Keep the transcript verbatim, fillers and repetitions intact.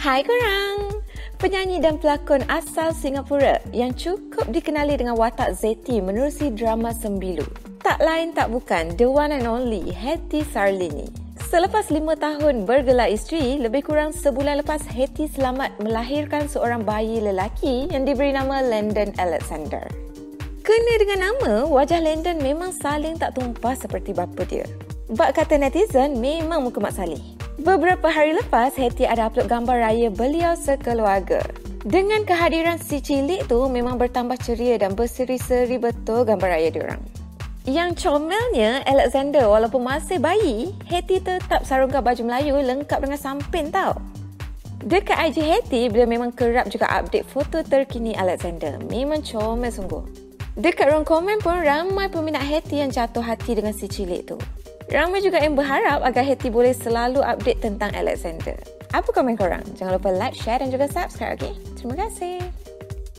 Hai korang! Penyanyi dan pelakon asal Singapura yang cukup dikenali dengan watak zeti menerusi drama Sembilu. Tak lain tak bukan the one and only HETTY SARLENE. Selepas lima tahun bergelar isteri, lebih kurang sebulan lepas HETTY selamat melahirkan seorang bayi lelaki yang diberi nama Landon Alexander. Kena dengan nama, wajah Landon memang saling tak tumpah seperti bapa dia. Bak kata netizen, memang muka Mak Saleh. Beberapa hari lepas, HETTY ada upload gambar raya beliau sekeluarga. Dengan kehadiran si Cilik tu memang bertambah ceria dan berseri-seri betul gambar raya diorang. Yang comelnya, Alexander walaupun masih bayi, HETTY tetap sarungkan baju Melayu lengkap dengan sampin tau. Dekat I G HETTY, beliau memang kerap juga update foto terkini Alexander. Memang comel sungguh. Dekat ruang komen pun ramai peminat HETTY yang jatuh hati dengan si Cilik tu. Ramai juga yang berharap agar HETTY boleh selalu update tentang Alexander. Apa komen korang? Jangan lupa like, share dan juga subscribe, okey? Terima kasih.